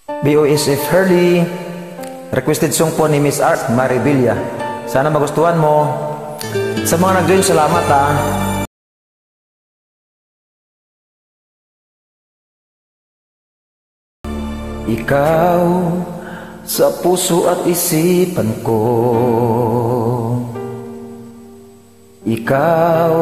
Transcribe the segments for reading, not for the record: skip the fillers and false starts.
BOSF Hurley. Requested song po ni Miss Art Maribilla. Sana magustuhan mo. Sa mga nag-join, salamat ha. Ikaw sa puso at isipan ko. Ikaw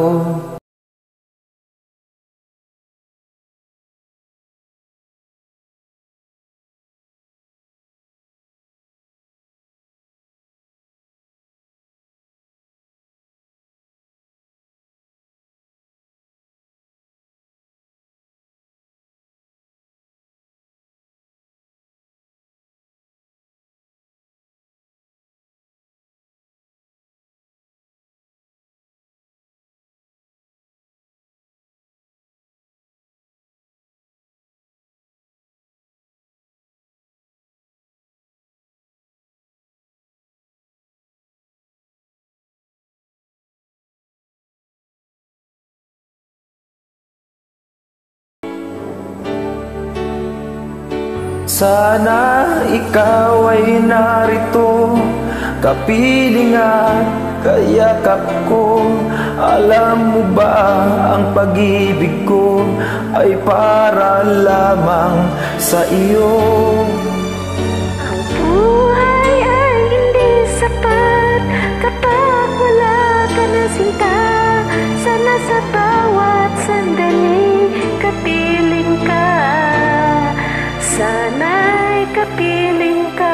sana ikaw ay narito, kapiling at kayakap ko. Alam mo ba ang pag-ibig ko ay para lamang sa iyo. Ang buhay ay hindi sapat kapag wala ka na sinta. Sana sa bawat sandali kapiling ka. Sana'y kapiling ka.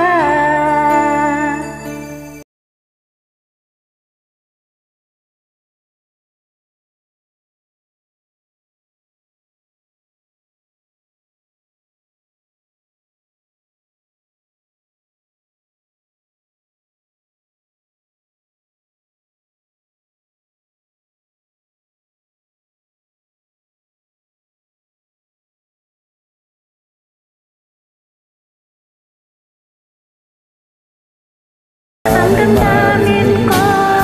Ang damdamin ko,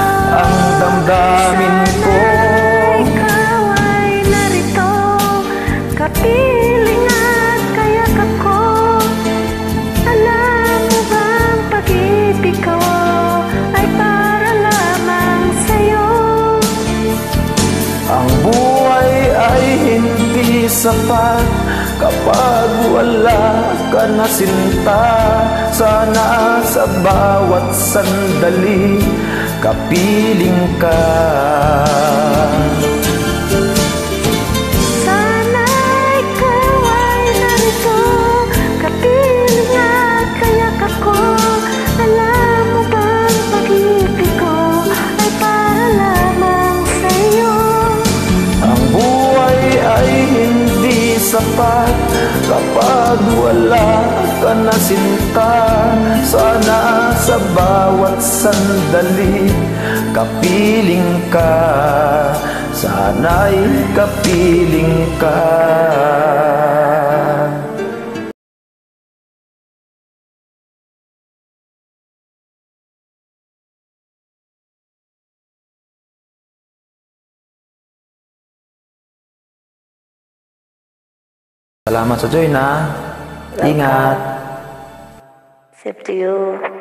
ikaw ay narito, kapiling at kayakap ko. Alam mo bang pag-ibig ko ay para lamang sa'yo. Ang buhay ay hindi sapat kapag wala ka na sinta. Sana sa bawat sandali kapiling ka. Sana ikaw ay narito, kapiling at kayakap ko. Alam mo bang pag-ibig ko ay para lamang sa'yo. Ang buhay ay hindi sapat kapag wala ka na sinta. Sana sa bawat sandali kapiling ka. Sana'y kapiling ka. Salamat sa join ha. Ingat. Same to you.